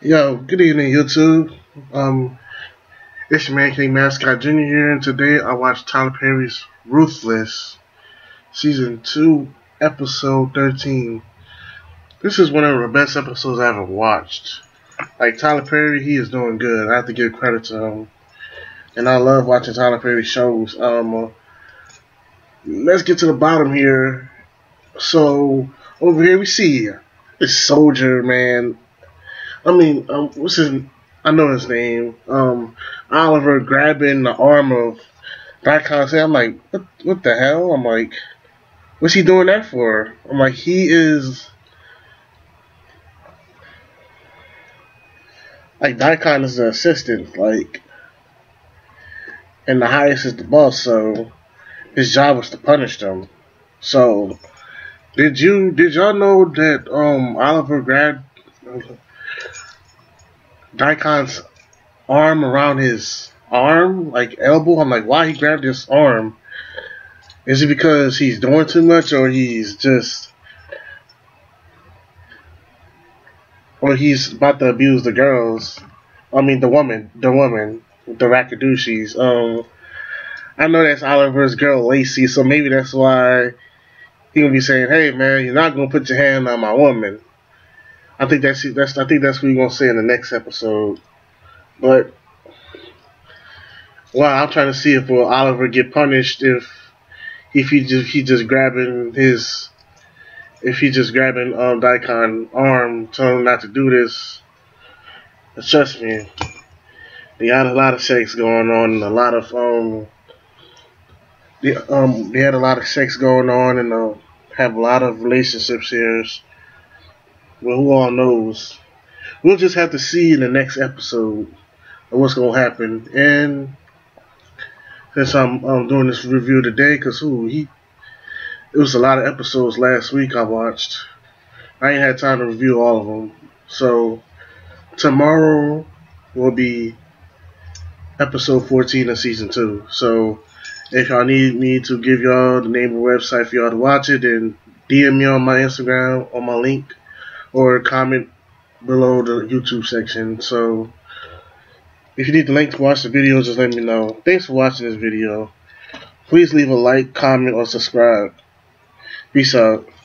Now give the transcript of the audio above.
Yo, good evening, YouTube. Um, it's your man King Mascot Jr. here, and today I watched Tyler Perry's Ruthless, Season 2, Episode 13. This is one of the best episodes I ever watched. Like, Tyler Perry, he is doing good. I have to give credit to him. And I love watching Tyler Perry shows. Let's get to the bottom here. So, over here we see this soldier, man. What's his? I know his name. Oliver grabbing the arm of Dikahn. I'm like, what the hell? I'm like, what's he doing that for? I'm like, he is like Dikahn is the assistant, like, and the highest is the boss. So his job was to punish them. So did y'all know that Oliver grabbed Dikahn's arm around his arm, like elbow? I'm like, why he grabbed his arm? Is it because he's doing too much, or he's about to abuse the girls? I mean, the woman, the Rakadushis. I know that's Oliver's girl Lacey, so maybe that's why he gonna be saying, "Hey, man, you're not gonna put your hand on my woman." I think that's what you're gonna say in the next episode. But well, I'm trying to see if will Oliver get punished if he just grabbing his if he just grabbing Dikahn arm, telling him not to do this. But trust me, they had a lot of sex going on, and a lot of they had a lot of sex going on, and have a lot of relationships here. Well, who all knows? We'll just have to see in the next episode of what's gonna happen. And since I'm doing this review today, it was a lot of episodes last week I watched. I ain't had time to review all of them. So tomorrow will be episode 14 of season 2. So if y'all need me to give y'all the name of the website for y'all to watch it, then DM me on my Instagram on my link, or comment below the YouTube section. So if you need the link to watch the video, just let me know. Thanks for watching this video. Please leave a like, comment, or subscribe. Peace out.